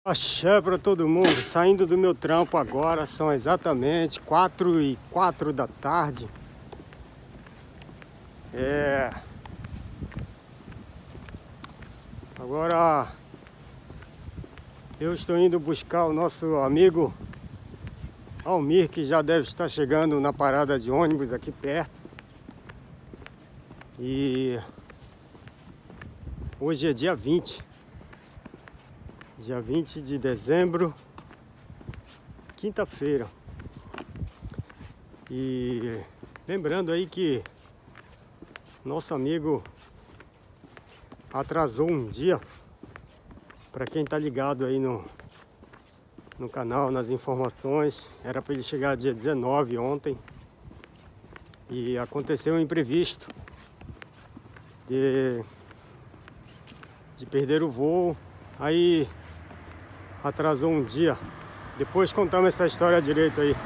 Axé para todo mundo, saindo do meu trampo agora, são exatamente 4h04 da tarde. Agora eu estou indo buscar o nosso amigo Almir, que já deve estar chegando na parada de ônibus aqui perto. E hoje é dia 20 de dezembro, quinta-feira. E lembrando aí que nosso amigo atrasou um dia. Para quem tá ligado aí no canal, nas informações, era para ele chegar dia 19 ontem. E aconteceu um imprevisto de perder o voo. Aí atrasou um dia. Depois contamos essa história direito aí.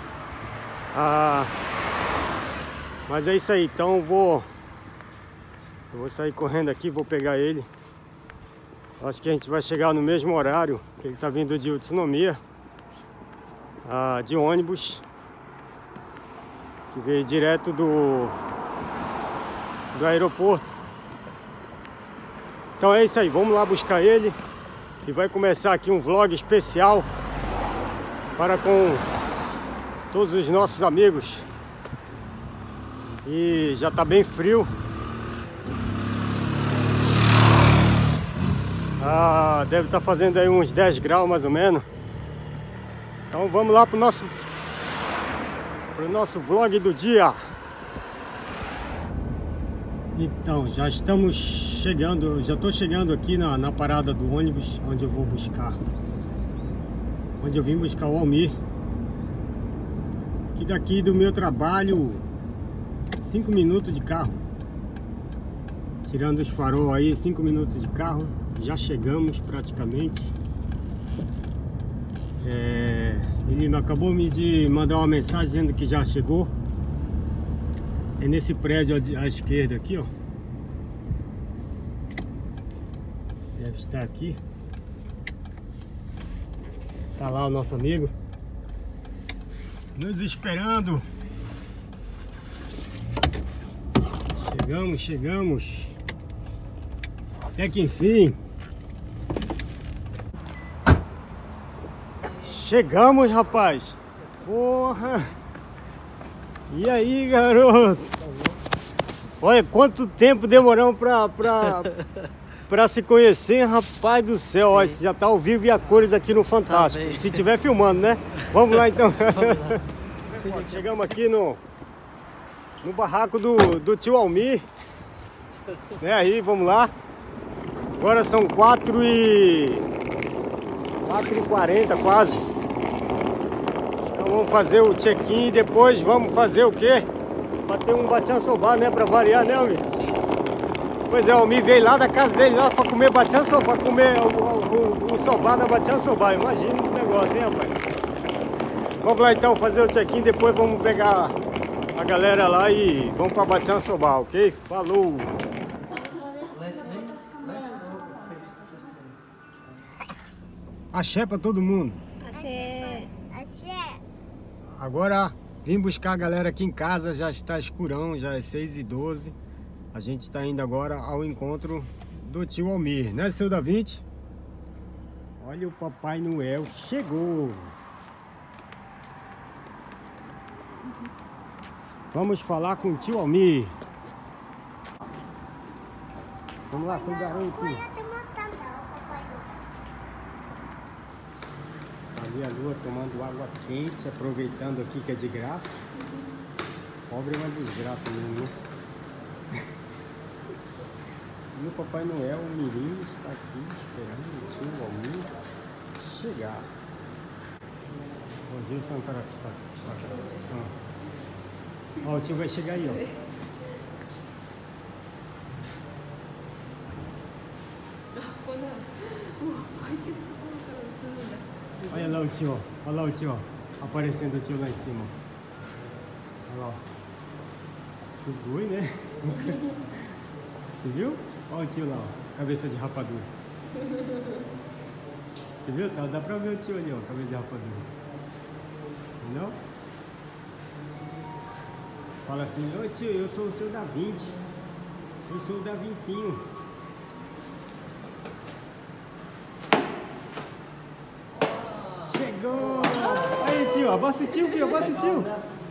Mas é isso aí. Então eu vou sair correndo aqui, vou pegar ele. Acho que a gente vai chegar no mesmo horário, que ele tá vindo de Utsunomiya, de ônibus, que veio direto do aeroporto. Então é isso aí, vamos lá buscar ele. E vai começar aqui um vlog especial para com todos os nossos amigos. E já tá bem frio. Deve estar fazendo aí uns 10 graus mais ou menos. Então vamos lá pro nosso vlog do dia. Então, já estamos chegando, já estou chegando aqui na parada do ônibus, onde eu vou buscar, onde eu vim buscar o Almir. Que daqui do meu trabalho, 5 minutos de carro. Tirando os farol aí, 5 minutos de carro, já chegamos praticamente. Ele acabou de mandar uma mensagem dizendo que já chegou. É nesse prédio à esquerda aqui, ó. Deve estar aqui. Tá lá o nosso amigo nos esperando. Chegamos. Até que enfim. Chegamos, rapaz. Porra. E aí, garoto? Olha quanto tempo demoramos pra se conhecer, rapaz do céu. Olha, você já tá ao vivo e a cores aqui no Fantástico. Tá, se tiver filmando, né? Vamos lá então. Vamos lá. Chegamos aqui no barraco do tio Almir. Né? Aí, vamos lá. Agora são 4h40 quase. Então vamos fazer o check-in e depois vamos fazer o quê? Bater um batian soba, né? Pra variar, né, Almir? Sim. Pois é, o Almir veio lá da casa dele lá pra comer batian soba, pra comer o soba da batian soba. Imagina o negócio, hein, rapaz? Vamos lá então fazer o check-in, depois vamos pegar a galera lá e vamos pra batian soba, ok? Falou! Axé pra todo mundo. Axé. Agora vim buscar a galera aqui em casa, já está escurão, já é 6h12. A gente está indo agora ao encontro do tio Almir, né, seu Da Vinci? Olha, o Papai Noel chegou. Vamos falar com o tio Almir. Vamos lá, seu Da Vinci. Ali a lua tomando água quente, aproveitando aqui que é de graça. Pobre é uma desgraça mesmo, né? E o Papai Noel, o Mirim, está aqui esperando o tio Almir chegar. Bom dia, Sankara, que está aqui. Ó, o tio vai chegar aí, ó. Olha lá o tio, aparecendo o tio lá em cima. Olha lá. Segui, né? Você viu? Olha o tio lá, ó. Cabeça de rapadura. Você viu? Dá pra ver o tio ali, ó, cabeça de rapadura. Não? Fala assim, ô tio, eu sou o seu Da Vinci. Eu sou o Da Vincinho. Chegou! Aí tio, abaixa o tio, filho, abaixa o tio.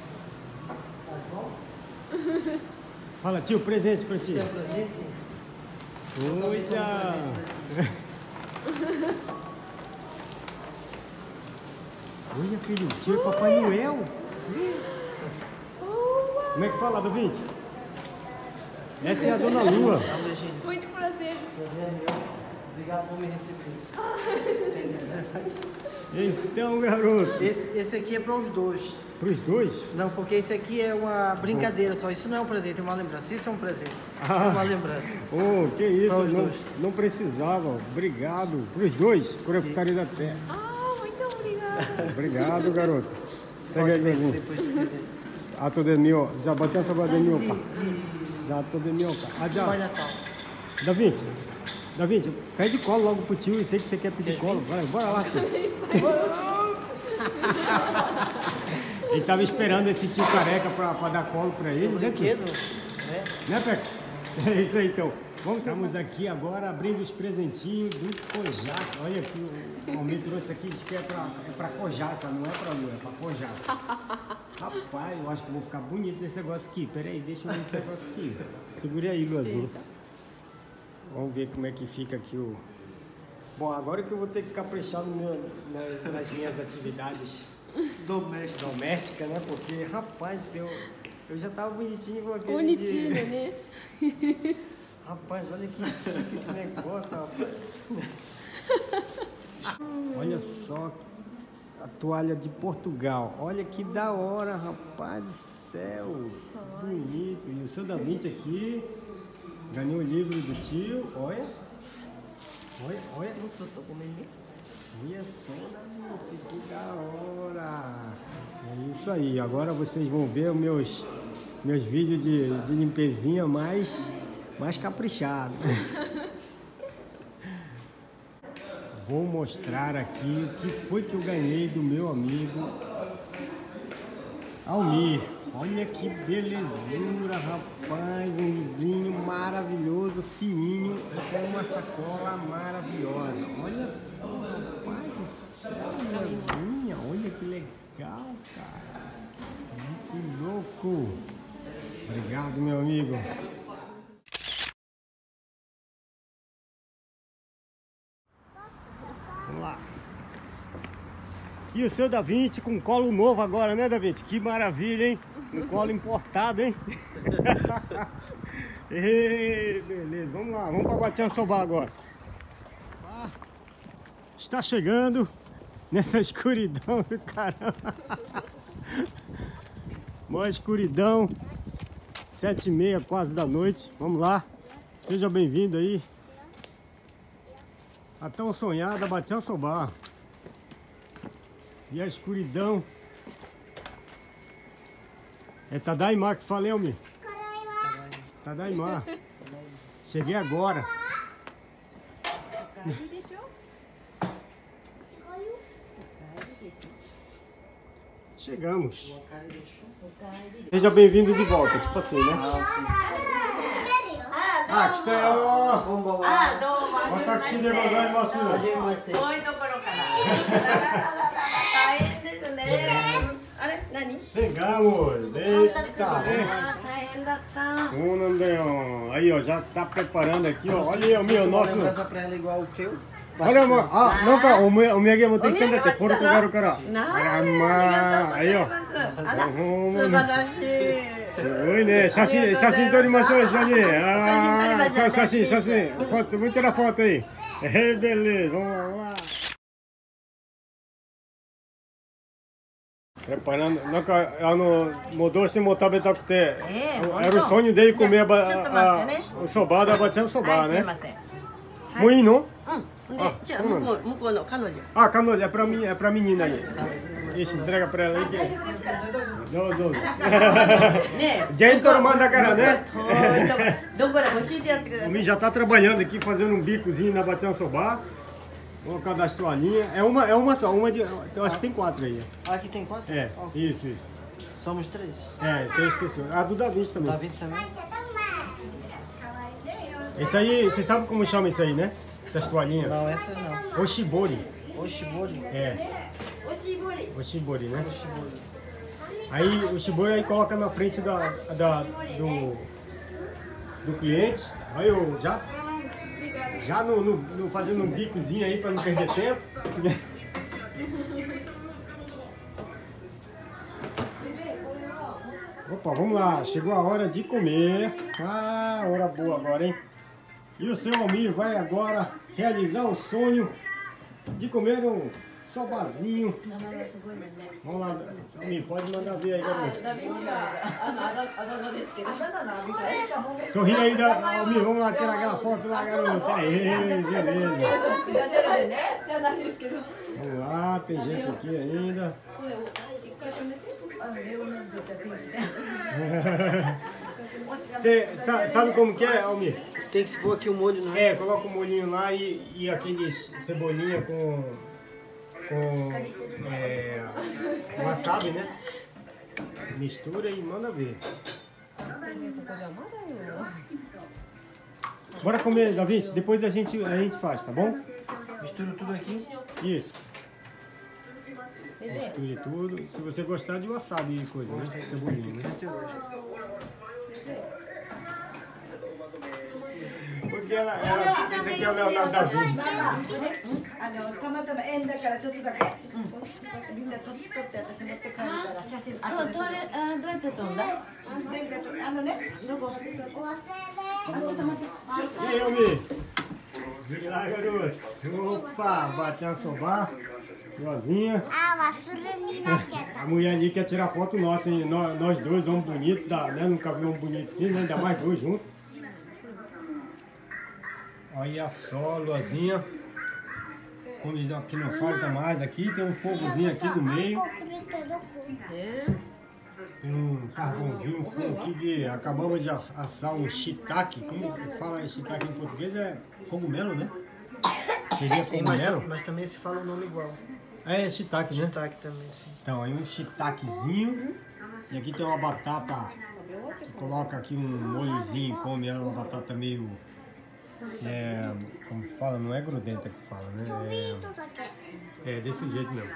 Fala tio, presente pra ti. Seu presente? Coisa! Olha filho, tio é Papai Noel. Como é que fala, Da Vinci? Essa é a Dona Lua. Dá um beijinho. Muito prazer. Prazer é meu. Obrigado por me receber. Então, garoto. Esse aqui é para os dois. Para os dois? Não, porque esse aqui é uma brincadeira só. Isso não é um presente, é uma lembrança. Isso é um presente. Isso é uma lembrança. Oh, que isso, Para os não, dois. não precisava. Obrigado. Para os dois, por eu ficarem da terra. Ah, muito obrigada. Obrigado, garoto. Pega Pode aí, ver Luizinho. depois se quiser. Ah, tô de mil. Já bati essa bola de mil, pá. Já tô de mil, pá. Ah, já. Pai Natal. Da Vinci, pede colo logo pro tio. Eu sei que você quer pedir colo. Vai, bora lá, tio. Ele tava esperando esse tio careca pra dar colo pra ele, né, tio? Brinquedo, né? Né, Peca? É isso aí, então. Estamos aqui agora abrindo os presentinhos do Kojak. Olha aqui, o Almir trouxe aqui, diz que é pra Kojak, não é pra Lua, é pra Kojak. Rapaz, eu acho que eu vou ficar bonito nesse negócio aqui. Pera aí, deixa eu ver esse negócio aqui. Segure aí, Luazinho. Vamos ver como é que fica aqui o... Bom, agora que eu vou ter que caprichar nas minhas atividades domésticas, né? Porque, rapaz, eu já tava bonitinho com aquele Bonitinho, de... né? Rapaz, olha que chique esse negócio, rapaz. Olha só a toalha de Portugal. Olha que da hora, rapaz do céu. Bonito. E o seu Da Vinci aqui ganhou o livro do tio. Olha. Olha. Tô comendo. Olha só, Da Vinci, que da hora. É isso aí. Agora vocês vão ver os meus vídeos de limpezinha mais caprichado. Vou mostrar aqui o que foi que eu ganhei do meu amigo Almir. Olha que belezura, rapaz, um livrinho maravilhoso, fininho, com uma sacola maravilhosa. Olha só, rapaz do céu, minhazinha, olha que legal, cara. Que louco. Obrigado, meu amigo. Vamos lá. E o seu Da Vinci com colo novo agora, né, Da Vinci? Que maravilha, hein? Um colo importado, hein? Ei, beleza, vamos lá, vamos para Guatiansobá agora. Está chegando nessa escuridão do caramba. Mó escuridão, 7h30 quase da noite. Vamos lá, seja bem-vindo aí a tão sonhada Guatiansobá. E a escuridão. É Tadaimá que falei, Almir? Tadaimá. Cheguei agora. Chegamos. Seja bem-vindo de volta, tipo assim, né? Ah, que está私でございます。 はじめまして。 遠いところから。大変ですね。あれ、何？ Chegamos! Eita, né? 大変だった。 そうなんだよ. Aí, ó, já tá preparando aqui, ó. Olha aí, o meu, nosso. Lembrança pra ela igual o teu? あれも、あ、なんかお土産持ってきたんだって、ポルトガルから。 なあ、 あら、 ありまあ、 がとうございはいよ。 ます。あら、素晴らしい。 すごいね。写真撮りましょう、一緒に。あ写真撮りましょう写真。Foto, vamos tirar foto aí. Beleza, vamos lá. Preparando,なんか戻しても食べたくて、era o sonho dele comer o soba da Guatiansobá, はい、すい né? ません。 もういいの? うん。で、じゃあ向こうの彼女。 Ah, Canoja, é pra menina aí. Ixi, entrega pra ela aí. Não. ねえ。 Gentleman da cara, né? どこで教えてやってください。 O Mi já tá trabalhando aqui, fazendo um bicozinho na Guatiansobá. Vamos colocar das toalhinhas. É uma só, uma de. Eu acho que tem 4 aí. Ah, aqui tem 4? É, isso. Somos 3. É, 3 pessoas. A do Davi também. Davi também? Esse aí, você sabe como chama isso aí, né? Essas toalhinhas? Não, essas não. Oshibori. Oshibori? É. Oshibori. Oshibori, né? Oshibori. Aí o Shibori aí coloca na frente do cliente. Aí eu já no fazendo um bicozinho aí para não perder tempo. Opa, vamos lá, chegou a hora de comer. Ah, hora boa agora, hein? E o seu Almir vai agora realizar o sonho de comer um sobazinho. Vamos lá, Almir, pode mandar ver aí, garoto. Sorri aí, Almir, vamos lá tirar aquela foto lá, garoto. Aê, beleza. Vamos lá, tem gente aqui ainda. Você sabe como que é, Almir? Tem que se pôr aqui o molho, não é? É, coloca o molhinho lá e aqueles cebolinha com wasabi, né? Mistura e manda ver. Bora comer, Davi, depois a gente faz, tá bom? Mistura tudo aqui. Isso. Misture tudo. Se você gostar de wasabi e coisa, né? Cebolinha, né? Porque ela esse aqui é o Leonardo da Vinci. たまたま縁だからちょっとだけ、みんな撮って私持って帰るから写真どうやって撮るんだ？ どこ？ E aí, Almir? Diga lá, garoto. Opa, batinha sobar. Rosinha. A mulher ali quer tirar foto nossa, hein? Nós dois, homens bonitos, né? Nunca vi um bonito assim, né? Ainda mais dois juntos. Olha só, Luazinha. Comida que não falta mais aqui. Tem um fogozinho aqui no meio. Tem um carvãozinho, um fogo aqui de... Acabamos de assar um shiitake. Como fala shiitake em português? É cogumelo, né? Seria cogumelo? Mas também se fala o nome igual. É shiitake, né? Shiitake também, sim. Então, aí um shiitakezinho. E aqui tem uma batata. Coloca aqui um molhozinho, come ela, uma batata meio... como se fala? Não é grudenta que fala, né? É desse jeito mesmo.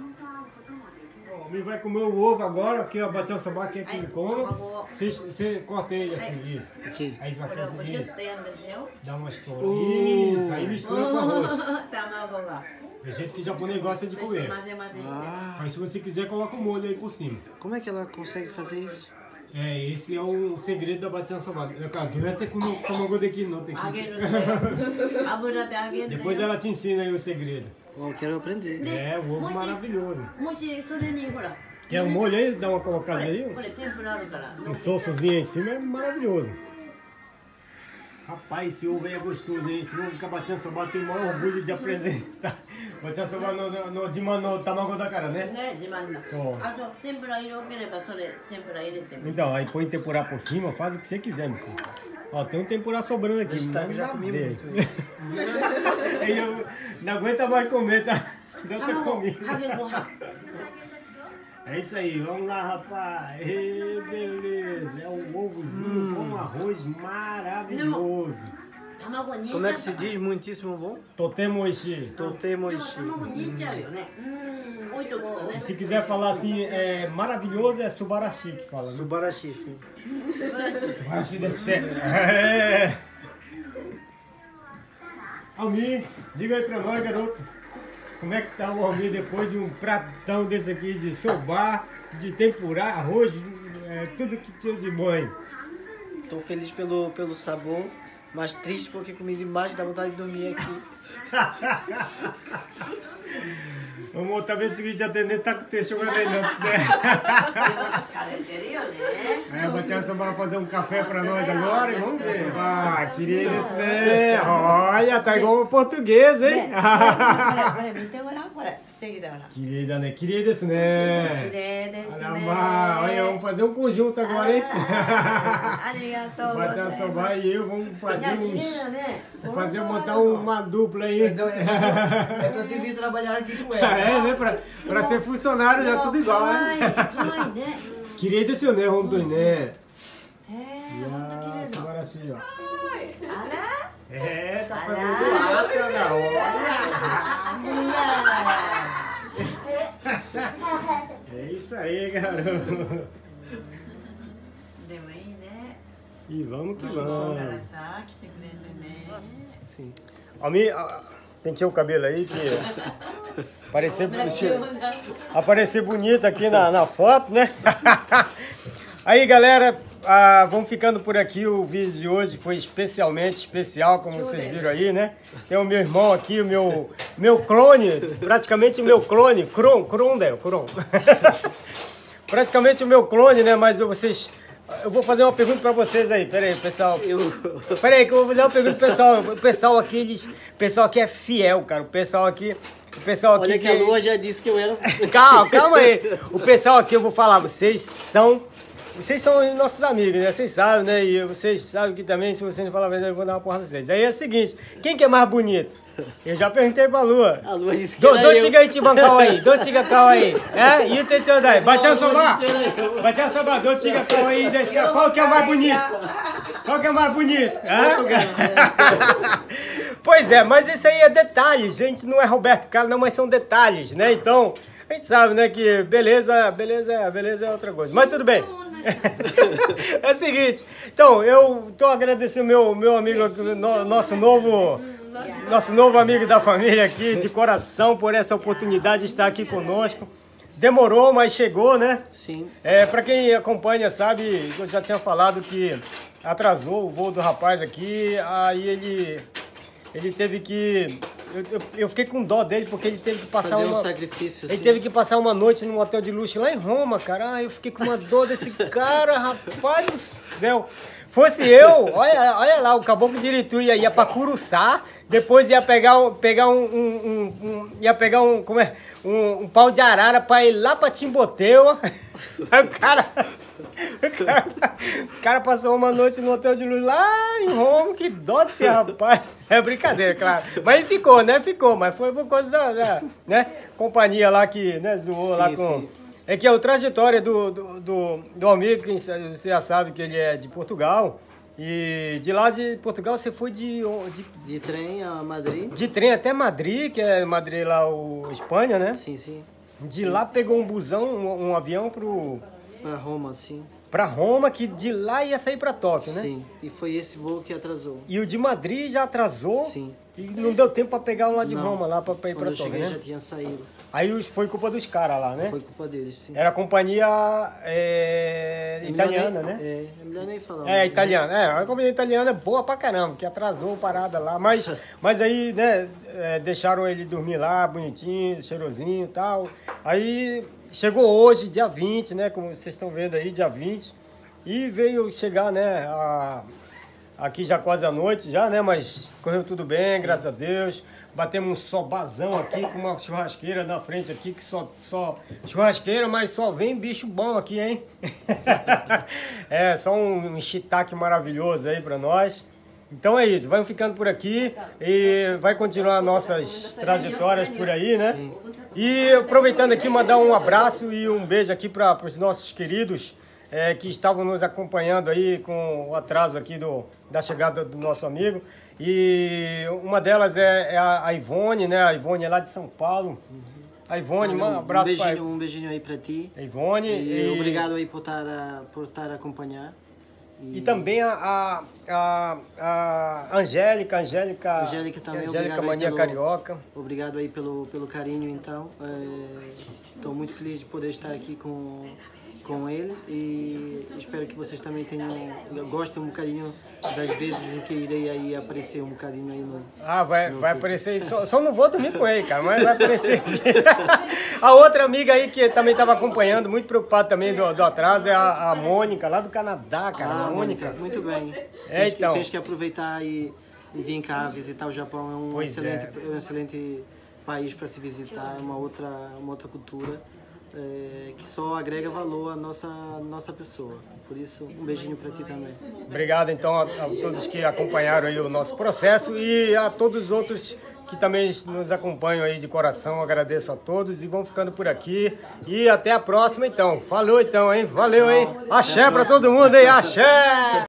O Almir vai comer o ovo agora, porque a batia soba quer que ele coma. Você corta ele assim, isso. Aqui. Aí vai fazer isso. やるんですよ。 Dá uma estoura. Isso, aí mistura com arroz. 卵が。 Tem jeito que japonês gosta de そして comer. 混ぜ混ぜして。 Ah, Aí se você quiser, coloca o molho aí por cima. como é que ela consegue fazer isso? É, esse é o segredo da batia soba. Cara, tu vai ter que comer daqui, não tem 揚げ que... るんだよ。油で揚げるんだよ。 Depois ela te ensina aí o segredo. Oh, eu quero aprender. É, o ovo maravilhoso. もしそれにほら。 Quer um molho aí? Dá uma こ colocada れ aí. これ天ぷらあるから。 Um soçozinho aí em cima é maravilhoso. Rapaz, esse ovo aí é gostoso, hein? Esse ovo que a batia soba tem o maior orgulho de apresentar. Batia soba no tamago da cara, né? ね、自慢だ。 そう。 あと天ぷら色ければそれ天ぷら入れても。 Então, aí põe tempurá por cima, faz o que você quiser, meu filho. Ó, tem um tempurá sobrando aqui. Esse tá, eu já comi muito. Aí eu não aguenta mais comer, tá? Não tá 卵 comigo. かけご飯。 É isso aí, vamos lá, rapaz. Ê, beleza, é um ovozinho com arroz maravilhoso. 卵煮え Como ちゃ é っ que se た。 diz muitíssimo bom? Totemoishi. とてもで美も味しい。 卵煮えちゃうよね。置いとくとね。 Se quiser falar assim, maravilhoso, é subarashi que fala, né? Subarashi, sim. Subarashi desse certo. É. Almir, diga aí pra nós, garoto. Como é que tá o Almir depois de um pratão desse aqui de soba, de tempurá, arroz, tudo que tinha de bom aí. Tô feliz pelo sabor, mas triste porque comi demais, dá vontade de dormir aqui. Vamos talvez o seguinte, atendente tá com o texto jogando aí, não, né? 疲れてるよね。 Aí a Batiana vai fazer um café pra nós agora e vamos ver. Ah, querido esse, né? Olha, tá igual o português, hein? これ見てごらんここれ素敵だから。 綺麗だね、綺麗です綺ね。 麗ですね。 あらまa olha, vamos fazer um conjunto agora, hein? ありがとうござい Batia ます。 Sobai e eu vamos い fazer や、綺 uns. 麗だね。 Fazer, montar uma dupla aí. Então é pra te vir trabalhar aqui com ela. É, né? Pra ser funcionário já tudo igual, かわいい、 né? かわいいね。 綺麗ですよね、本当にね。 へいえ、ほんとやー、素綺麗晴らしいわ。 な。あら。 Tá fazendo asa na hora. É isso aí, garoto. でもいいね。 E vamos que そうから vamos. さ、来てくれてね。 Sim. Pentei o cabelo aí que aparecer bonito aqui na foto, né? Aí, galera, vamos ficando por aqui. O vídeo de hoje foi especialmente especial, como vocês viram aí, né? Tem o meu irmão aqui, o meu clone, praticamente o meu clone, Kron. Praticamente o meu clone, né? Mas vocês... Eu vou fazer uma pergunta pra vocês aí, peraí, pessoal. Peraí, que eu vou fazer uma pergunta pro pessoal. O pessoal aqui é fiel, cara. O pessoal aqui... Olha que a Lua já disse que eu era... Calma aí. O pessoal aqui, eu vou falar, vocês são nossos amigos, né? Vocês sabem, né? E vocês sabem que também, se vocês não falar a verdade, eu vou dar uma porra vocês. Aí é o seguinte, quem que é mais bonito? Eu já perguntei pra Lua. A Lua disse que era eu. Dotiga Itiban Kawaii, Dotiga Kawaii. É? E o Techandai. Batia Soba. Batia Soba, Dotiga Kawaii. Qual que é o mais bonito? Qual que é o mais bonito? Pois é, mas isso aí é detalhes. Gente, não é Roberto Carlos, não, mas são detalhes, né? Então, a gente sabe, né, que beleza é outra coisa. Mas tudo bem. É o seguinte, então, eu tô agradecendo meu amigo, nosso novo amigo da família aqui, de coração, por essa oportunidade de estar aqui conosco. Demorou, mas chegou, né? Sim. Pra quem acompanha, sabe, eu já tinha falado que atrasou o voo do rapaz aqui, aí ele teve que... Eu fiquei com dó dele porque ele teve que passar fazer um sacrifício, ele sim. teve que passar uma noite num hotel de luxo lá em Roma, cara. Ah, eu fiquei com uma dor desse cara, rapaz do céu. Fosse eu, olha lá, o caboclo de Iritu ia pra Curuçá, depois ia pegar um pau de arara pra ir lá pra Timboteua. Aí o cara passou uma noite no hotel de luz lá em Roma, que dó desse rapaz. É brincadeira, claro. Mas ele ficou, né? Ficou, mas foi por causa da né? Companhia lá que, né, zoou, sim, lá com... Sim. É que é a trajetória do amigo, que você já sabe que ele é de Portugal. E de lá de Portugal você foi de trem a Madrid. De trem até Madrid, que é Madrid lá, Espanha, né? Sim, sim. De lá pegou um busão, um avião pra Roma, sim. Pra Roma, que de lá ia sair pra Tóquio, né? Sim, e foi esse voo que atrasou. E o de Madrid já atrasou? Sim. E não deu tempo pra pegar o lá de Roma, lá pra ir pra Tóquio, cheguei, né? já tinha saído. Aí foi culpa dos caras lá, né? Foi culpa deles, sim. Era a companhia italiana, né? É melhor nem falar. É, italiana. A companhia italiana é boa pra caramba, que atrasou parada lá. Mas aí, né, deixaram ele dormir lá, bonitinho, cheirosinho e tal. Aí chegou hoje, dia 20, né? Como vocês estão vendo aí, dia 20. E veio chegar, né, aqui já quase à noite, já, né? Mas correu tudo bem, sim, graças a Deus. Batemos um sobazão aqui com uma churrasqueira na frente aqui, que só churrasqueira, mas só vem bicho bom aqui, hein? É, só um shiitake maravilhoso aí pra nós. Então é isso, vamos ficando por aqui e vai continuar nossas trajetórias por aí, né? Sim. E aproveitando aqui, mandar um abraço e um beijo aqui para os nossos queridos que estavam nos acompanhando aí com o atraso aqui da chegada do nosso amigo. E uma delas é a Ivone, né? A Ivone é lá de São Paulo. A Ivone, um abraço para um beijinho aí para ti. A Ivone. E obrigado aí por estar a acompanhar. E também a Angélica também, Angélica Mania Carioca. Obrigado aí pelo carinho, então. Estou muito feliz de poder estar aqui com ele e espero que vocês também gostem um bocadinho das vezes em que irei aí aparecer um bocadinho aí no... Ah, vai aparecer, só não vou dormir com ele, cara, mas vai aparecer. A outra amiga aí que também estava acompanhando, muito preocupada também do atraso, é a Mônica, lá do Canadá, cara. Ah, Mônica, muito bem. Então. Tens que aproveitar e vir cá visitar o Japão, é um excelente país para se visitar, uma outra cultura que só agrega valor à nossa pessoa. Por isso, um beijinho para ti também. Obrigado, então, a todos que acompanharam aí o nosso processo e a todos os outros que também nos acompanham aí de coração. Agradeço a todos e vamos ficando por aqui. E até a próxima, então. Falou, então, hein? Valeu, hein? Axé para todo mundo, hein? Axé!